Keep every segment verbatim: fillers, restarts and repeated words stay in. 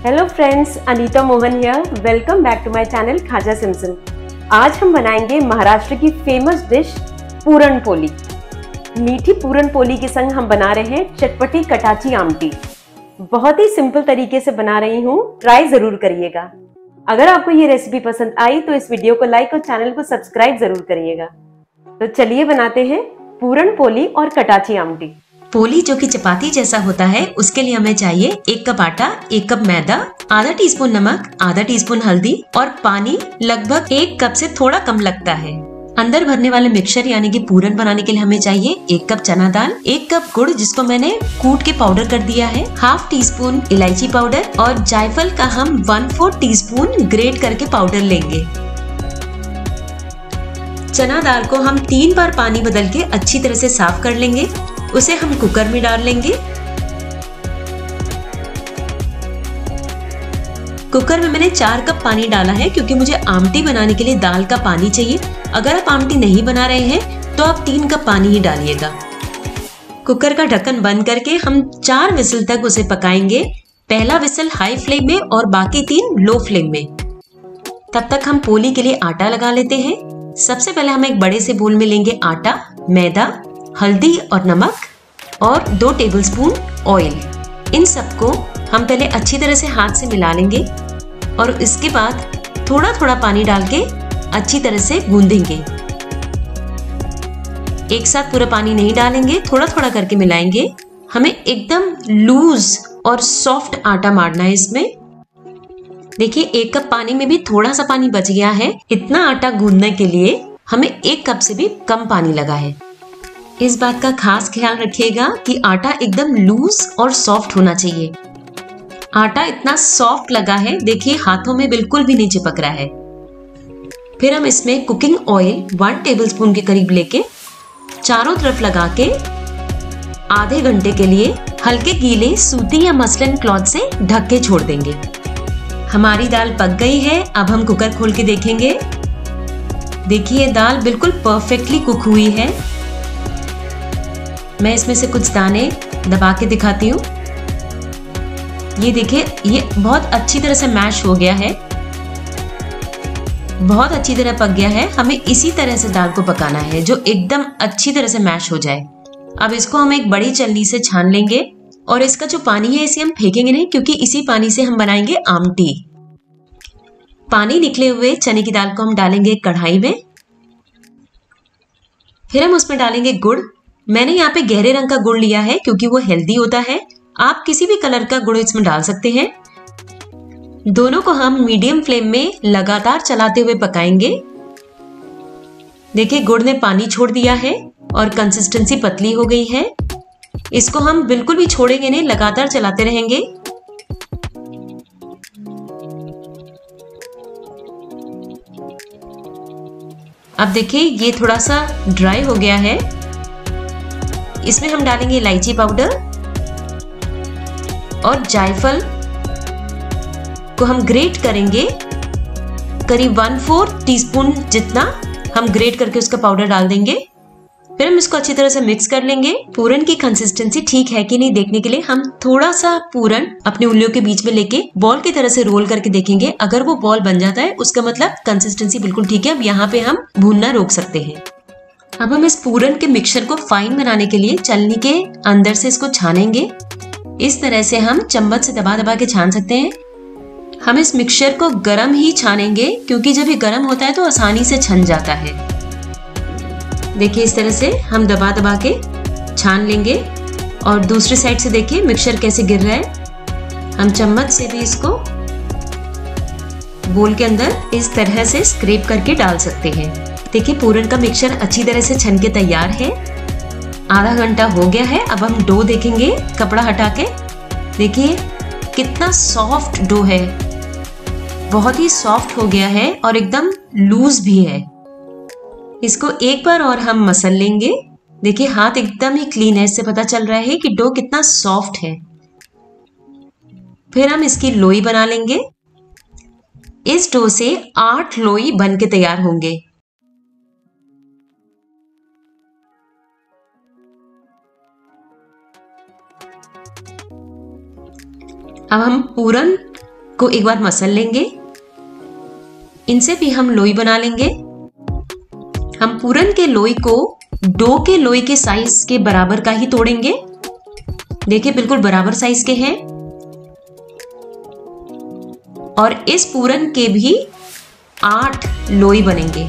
Hello friends, Anita Mohan here. Welcome back to my channel Khaja Simsim. आज हम बनाएंगे महाराष्ट्र की फेमस डिश पूरन पोली। मीठी पूरन पोली के संग हम बना रहे हैं चटपटी कटाची आमटी। बहुत ही सिंपल तरीके से बना रही हूँ, ट्राई जरूर करिएगा। अगर आपको ये रेसिपी पसंद आई तो इस वीडियो को लाइक और चैनल को सब्सक्राइब जरूर करिएगा। तो चलिए बनाते हैं पूरन पोली और कटाची आमटी। पोली जो कि चपाती जैसा होता है, उसके लिए हमें चाहिए एक कप आटा, एक कप मैदा, आधा टीस्पून नमक, आधा टीस्पून हल्दी और पानी लगभग एक कप से थोड़ा कम लगता है। अंदर भरने वाले मिक्सचर यानी कि पूरन बनाने के लिए हमें चाहिए एक कप चना दाल, एक कप गुड़ जिसको मैंने कूट के पाउडर कर दिया है, हाफ टी स्पून इलायची पाउडर और जायफल का हम one fourth teaspoon grate करके पाउडर लेंगे। चना दाल को हम तीन बार पानी बदल के अच्छी तरह से साफ कर लेंगे। उसे हम कुकर में डाल लेंगे। कुकर में मैंने चार कप पानी डाला है क्योंकि मुझे आमटी बनाने के लिए दाल का पानी चाहिए। अगर आप आमटी नहीं बना रहे हैं तो आप तीन कप पानी ही डालिएगा। कुकर का ढक्कन बंद करके हम चार विसल तक उसे पकाएंगे। पहला विसल हाई फ्लेम में और बाकी तीन लो फ्लेम में। तब तक हम पोली के लिए आटा लगा लेते हैं। सबसे पहले हम एक बड़े से बोल में लेंगे आटा, मैदा, हल्दी और नमक और दो टेबलस्पून ऑयल। इन सबको हम पहले अच्छी तरह से हाथ से मिला लेंगे और इसके बाद थोड़ा थोड़ा पानी डाल के अच्छी तरह से गूंदेंगे। एक साथ पूरा पानी नहीं डालेंगे, थोड़ा थोड़ा करके मिलाएंगे। हमें एकदम लूज और सॉफ्ट आटा मारना है इसमें। देखिए एक कप पानी में भी थोड़ा सा पानी बच गया है। इतना आटा गूंदने के लिए हमें एक कप से भी कम पानी लगा है। इस बात का खास ख्याल रखिएगा कि आटा एकदम लूज और सॉफ्ट होना चाहिए। आटा इतना सॉफ्ट लगा है, देखिए हाथों में बिल्कुल भी नहीं चिपक रहा है। फिर हम इसमें कुकिंग ऑयल वन टेबलस्पून के करीब लेके चारों तरफ लगा के आधे घंटे के लिए हल्के गीले सूती या मसलिन क्लॉथ से ढक के छोड़ देंगे। हमारी दाल पक गई है। अब हम कुकर खोल के देखेंगे। देखिए दाल बिल्कुल परफेक्टली कुक हुई है। मैं इसमें से कुछ दाने दबा के दिखाती हूँ। ये देखिए ये बहुत अच्छी तरह से मैश हो गया है, बहुत अच्छी तरह पक गया है। हमें इसी तरह से दाल को पकाना है जो एकदम अच्छी तरह से मैश हो जाए। अब इसको हम एक बड़ी छलनी से छान लेंगे और इसका जो पानी है इसे हम फेंकेंगे नहीं क्योंकि इसी पानी से हम बनाएंगे आमटी। पानी निकले हुए चने की दाल को हम डालेंगे कढ़ाई में। फिर हम उसमें डालेंगे गुड़। मैंने यहाँ पे गहरे रंग का गुड़ लिया है क्योंकि वो हेल्दी होता है। आप किसी भी कलर का गुड़ इसमें डाल सकते हैं। दोनों को हम मीडियम फ्लेम में लगातार चलाते हुए पकाएंगे। देखिए गुड़ ने पानी छोड़ दिया है और कंसिस्टेंसी पतली हो गई है। इसको हम बिल्कुल भी छोड़ेंगे नहीं, लगातार चलाते रहेंगे। अब देखिए ये थोड़ा सा ड्राई हो गया है। इसमें हम डालेंगे इलायची पाउडर और जायफल को हम ग्रेट करेंगे। करीब वन फोर्थ टीस्पून जितना हम ग्रेट करके उसका पाउडर डाल देंगे। फिर हम इसको अच्छी तरह से मिक्स कर लेंगे। पूरन की कंसिस्टेंसी ठीक है कि नहीं देखने के लिए हम थोड़ा सा पूरन अपनी उंगलियों के बीच में लेके बॉल की तरह से रोल करके देखेंगे। अगर वो बॉल बन जाता है उसका मतलब कंसिस्टेंसी बिल्कुल ठीक है। अब यहाँ पे हम भूनना रोक सकते हैं। अब हम इस पूरन के मिक्सचर को फाइन बनाने के लिए छलनी के अंदर से इसको छानेंगे। इस तरह से हम चम्मच से दबा दबा के छान सकते हैं। हम इस मिक्सचर को गरम ही छानेंगे क्योंकि जब ये गरम होता है तो आसानी से छन जाता है। देखिए इस तरह से हम दबा दबा के छान लेंगे और दूसरी साइड से देखिए मिक्सचर कैसे गिर रहा है। हम चम्मच से भी इसको बोल के अंदर इस तरह से स्क्रैप करके डाल सकते हैं। देखिए पूरन का मिक्सचर अच्छी तरह से छन के तैयार है। आधा घंटा हो गया है। अब हम डो देखेंगे कपड़ा हटा के। देखिए कितना सॉफ्ट डो है, बहुत ही सॉफ्ट हो गया है और एकदम लूज भी है। इसको एक बार और हम मसल लेंगे। देखिए हाथ एकदम ही क्लीन है, इससे पता चल रहा है कि डो कितना सॉफ्ट है। फिर हम इसकी लोई बना लेंगे। इस डो से आठ लोई बन के तैयार होंगे। अब हम पूरन को एक बार मसल लेंगे। इनसे भी हम लोई बना लेंगे। हम पूरन के लोई को डो के लोई के साइज के बराबर का ही तोड़ेंगे। देखिए बिल्कुल बराबर साइज के हैं। और इस पूरन के भी आठ लोई बनेंगे।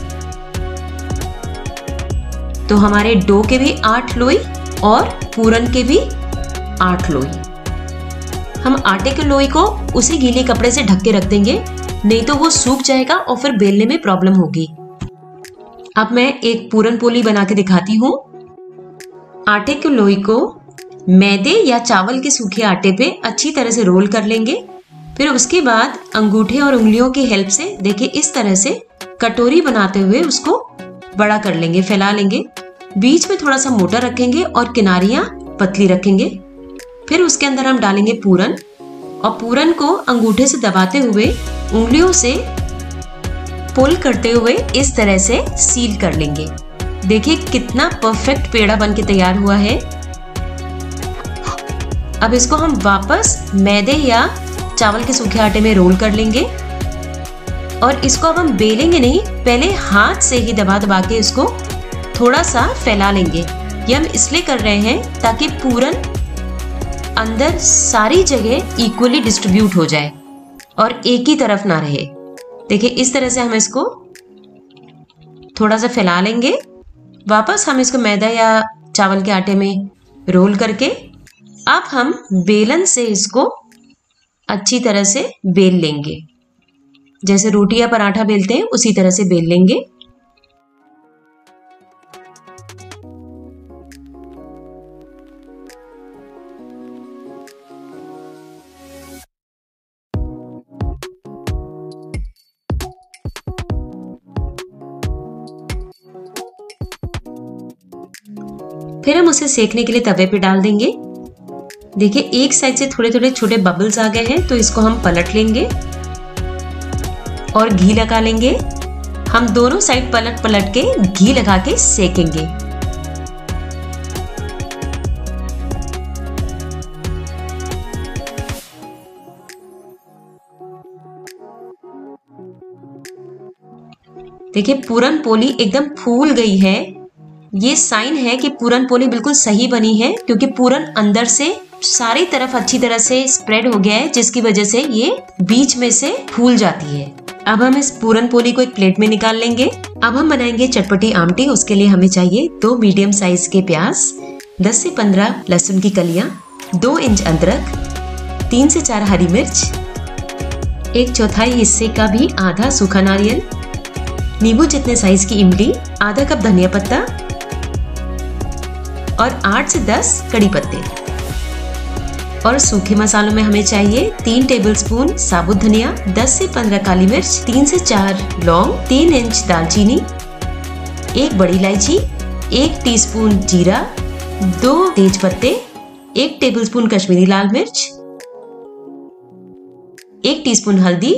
तो हमारे डो के भी आठ लोई और पूरन के भी आठ लोई। हम आटे के लोई को उसी गीले कपड़े से ढक के रख देंगे, नहीं तो वो सूख जाएगा और फिर बेलने में प्रॉब्लम होगी। अब मैं एक पूरन पोली बना के दिखाती हूँ। आटे के लोई को मैदे या चावल के सूखे आटे पे अच्छी तरह से रोल कर लेंगे। फिर उसके बाद अंगूठे और उंगलियों की हेल्प से देखिए इस तरह से कटोरी बनाते हुए उसको बड़ा कर लेंगे, फैला लेंगे। बीच में थोड़ा सा मोटा रखेंगे और किनारियां पतली रखेंगे। फिर उसके अंदर हम डालेंगे पूरन और पूरन को अंगूठे से दबाते हुए उंगलियों से पुल करते हुए इस तरह से सील कर लेंगे। देखिए कितना परफेक्ट पेड़ा बन के तैयार हुआ है। अब इसको हम वापस मैदे या चावल के सूखे आटे में रोल कर लेंगे और इसको अब हम बेलेंगे नहीं, पहले हाथ से ही दबा दबा के इसको थोड़ा सा फैला लेंगे। ये हम इसलिए कर रहे हैं ताकि पूरन अंदर सारी जगह इक्वली डिस्ट्रीब्यूट हो जाए और एक ही तरफ ना रहे। देखिए इस तरह से हम इसको थोड़ा सा फैला लेंगे। वापस हम इसको मैदा या चावल के आटे में रोल करके अब हम बेलन से इसको अच्छी तरह से बेल लेंगे। जैसे रोटी या पराठा बेलते हैं उसी तरह से बेल लेंगे। फिर हम उसे सेकने के लिए तवे पे डाल देंगे। देखिए एक साइड से थोड़े थोड़े छोटे बबल्स आ गए हैं, तो इसको हम पलट लेंगे और घी लगा लेंगे। हम दोनों साइड पलट पलट के घी लगा के सेकेंगे। देखिए पूरन पोली एकदम फूल गई है। ये साइन है कि पूरन पोली बिल्कुल सही बनी है, क्योंकि पूरन अंदर से सारी तरफ अच्छी तरह से स्प्रेड हो गया है, जिसकी वजह से ये बीच में से फूल जाती है। अब हम इस पूरन पोली को एक प्लेट में निकाल लेंगे। अब हम बनाएंगे चटपटी आमटी। उसके लिए हमें चाहिए दो मीडियम साइज के प्याज, दस से पंद्रह लहसुन की कलियां, दो इंच अदरक, तीन से चार हरी मिर्च, एक चौथाई हिस्से का भी आधा सूखा नारियल, नींबू जितने साइज की इमली, आधा कप धनिया पत्ता और आठ से दस कड़ी पत्ते। और सूखे मसालों में हमें चाहिए तीन टेबलस्पून साबुत धनिया, दस से पंद्रह काली मिर्च, तीन से चार लौंग, तीन इंच दालचीनी, एक बड़ी इलायची, एक टीस्पून जीरा, दो तेज पत्ते, एक टेबलस्पून कश्मीरी लाल मिर्च, एक टीस्पून हल्दी,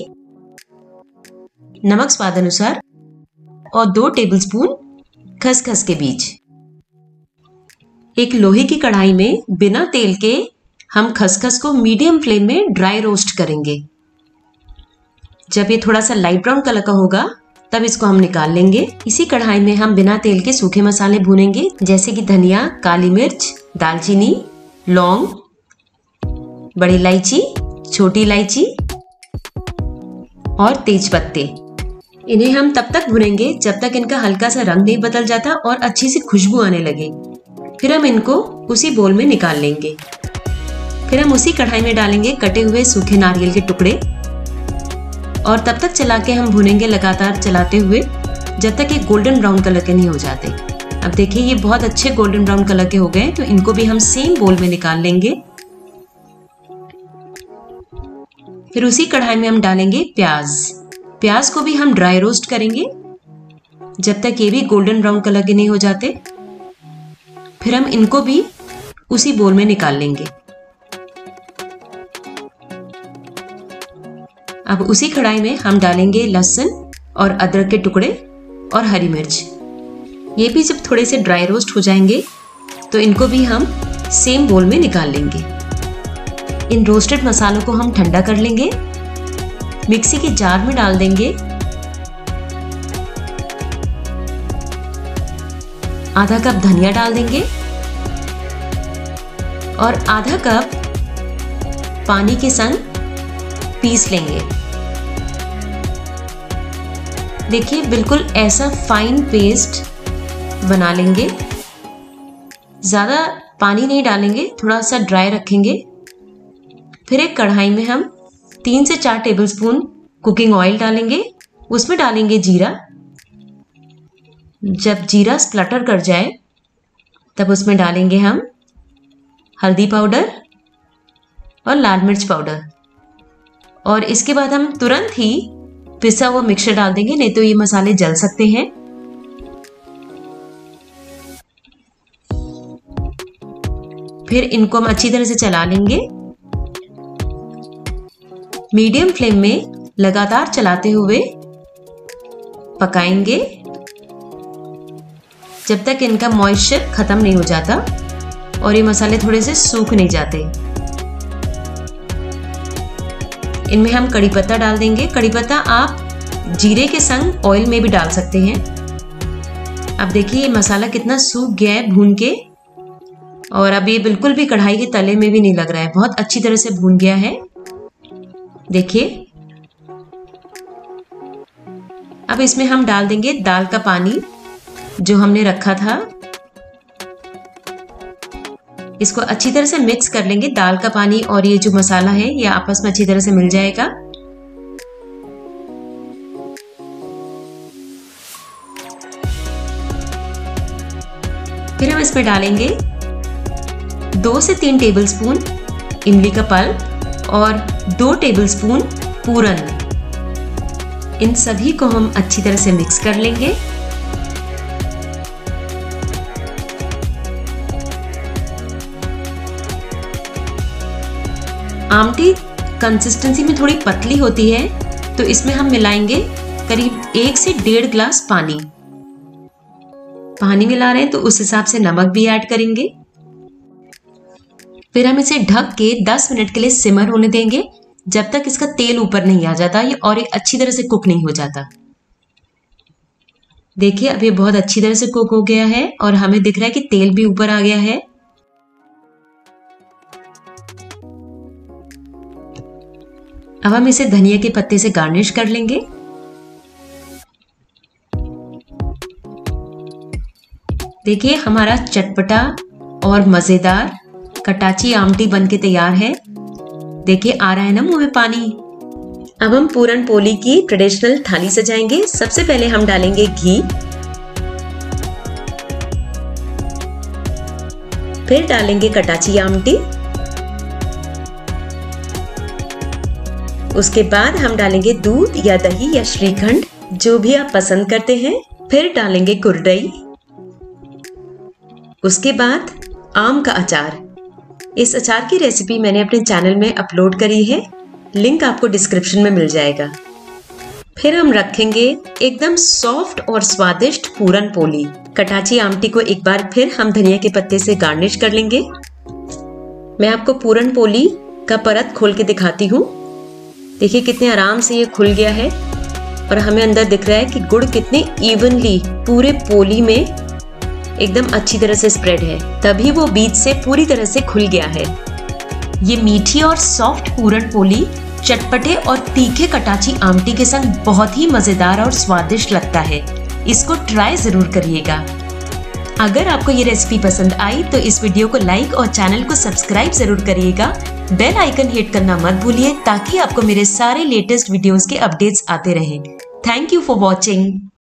नमक स्वाद अनुसार और दो टेबलस्पून खसखस के बीज। एक लोहे की कढ़ाई में बिना तेल के हम खसखस को मीडियम फ्लेम में ड्राई रोस्ट करेंगे। जब ये थोड़ा सा लाइट ब्राउन कलर का होगा तब इसको हम निकाल लेंगे। इसी कढ़ाई में हम बिना तेल के सूखे मसाले भूनेंगे, जैसे कि धनिया, काली मिर्च, दालचीनी, लौंग, बड़ी इलायची, छोटी इलायची और तेज पत्ते। इन्हें हम तब तक भुनेंगे जब तक इनका हल्का सा रंग नहीं बदल जाता और अच्छी सी खुशबू आने लगे। फिर हम इनको उसी बोल में निकाल लेंगे। फिर हम उसी कढ़ाई में डालेंगे कटे हुए सूखे नारियल के टुकड़े और तब तक चला के हम भुनेंगे, लगातार चलाते हुए जब तक ये गोल्डन ब्राउन कलर के नहीं हो जाते। अब देखिए ये बहुत अच्छे गोल्डन ब्राउन कलर के हो गए, तो इनको भी हम सेम बोल में निकाल लेंगे। फिर उसी कढ़ाई में हम डालेंगे प्याज। प्याज को भी हम ड्राई रोस्ट करेंगे जब तक ये भी गोल्डन ब्राउन कलर के नहीं हो जाते। फिर हम इनको भी उसी बोल में निकाल लेंगे। अब उसी कढ़ाई में हम डालेंगे लहसुन और अदरक के टुकड़े और हरी मिर्च। ये भी जब थोड़े से ड्राई रोस्ट हो जाएंगे तो इनको भी हम सेम बोल में निकाल लेंगे। इन रोस्टेड मसालों को हम ठंडा कर लेंगे मिक्सी के जार में डाल देंगे आधा कप धनिया डाल देंगे और आधा कप पानी के संग पीस लेंगे। देखिए बिल्कुल ऐसा फाइन पेस्ट बना लेंगे। ज्यादा पानी नहीं डालेंगे, थोड़ा सा ड्राई रखेंगे। फिर एक कढ़ाई में हम तीन से चार टेबलस्पून कुकिंग ऑयल डालेंगे। उसमें डालेंगे जीरा। जब जीरा स्प्लटर कर जाए तब उसमें डालेंगे हम हल्दी पाउडर और लाल मिर्च पाउडर और इसके बाद हम तुरंत ही पिसा हुआ मिक्सचर डाल देंगे, नहीं तो ये मसाले जल सकते हैं। फिर इनको हम अच्छी तरह से चला लेंगे। मीडियम फ्लेम में लगातार चलाते हुए पकाएंगे जब तक इनका मॉइस्चर खत्म नहीं हो जाता और ये मसाले थोड़े से सूख नहीं जाते। इनमें हम कड़ी पत्ता डाल देंगे। कड़ी पत्ता आप जीरे के संग ऑयल में भी डाल सकते हैं। अब देखिए ये मसाला कितना सूख गया है भून के और अब ये बिल्कुल भी कढ़ाई के तले में भी नहीं लग रहा है, बहुत अच्छी तरह से भून गया है। देखिए अब इसमें हम डाल देंगे दाल का पानी जो हमने रखा था। इसको अच्छी तरह से मिक्स कर लेंगे। दाल का पानी और ये जो मसाला है ये आपस में अच्छी तरह से मिल जाएगा। फिर हम इसमें डालेंगे दो से तीन टेबलस्पून इमली का पल्प और दो टेबलस्पून पूरन। इन सभी को हम अच्छी तरह से मिक्स कर लेंगे। आमटी कंसिस्टेंसी में थोड़ी पतली होती है तो इसमें हम मिलाएंगे करीब एक से डेढ़ ग्लास पानी। पानी मिला रहे हैं तो उस हिसाब से नमक भी ऐड करेंगे। फिर हम इसे ढक के दस मिनट के लिए सिमर होने देंगे जब तक इसका तेल ऊपर नहीं आ जाता ये और ये अच्छी तरह से कुक नहीं हो जाता। देखिए अब ये बहुत अच्छी तरह से कुक हो गया है और हमें दिख रहा है कि तेल भी ऊपर आ गया है। अब हम इसे धनिया के पत्ते से गार्निश कर लेंगे। देखिए हमारा चटपटा और मजेदार कटाची आमटी बनके तैयार है। देखिए आ रहा है ना मुंह में पानी। अब हम पूरन पोली की ट्रेडिशनल थाली सजाएंगे। सबसे पहले हम डालेंगे घी, फिर डालेंगे कटाची आमटी, उसके बाद हम डालेंगे दूध या दही या श्रीखंड जो भी आप पसंद करते हैं, फिर डालेंगे कुरडई, उसके बाद आम का अचार। इस अचार की रेसिपी मैंने अपने चैनल में अपलोड करी है, लिंक आपको डिस्क्रिप्शन में मिल जाएगा। फिर हम रखेंगे एकदम सॉफ्ट और स्वादिष्ट पूरन पोली। कटाची आमटी को एक बार फिर हम धनिया के पत्ते से गार्निश कर लेंगे। मैं आपको पूरन पोली का परत खोल के दिखाती हूँ। देखिए कितने आराम से ये खुल गया है और हमें अंदर दिख रहा है कि गुड़ कितने इवनली पूरे पोली में एकदम अच्छी तरह से स्प्रेड है, तभी वो बीच से पूरी तरह से खुल गया है। ये मीठी और सॉफ्ट पूरन पोली चटपटे और तीखे कटाची आमटी के संग बहुत ही मजेदार और स्वादिष्ट लगता है। इसको ट्राई जरूर करिएगा। अगर आपको ये रेसिपी पसंद आई तो इस वीडियो को लाइक और चैनल को सब्सक्राइब जरूर करिएगा। बेल आइकन हिट करना मत भूलिए ताकि आपको मेरे सारे लेटेस्ट वीडियोस के अपडेट्स आते रहें। Thank you for watching.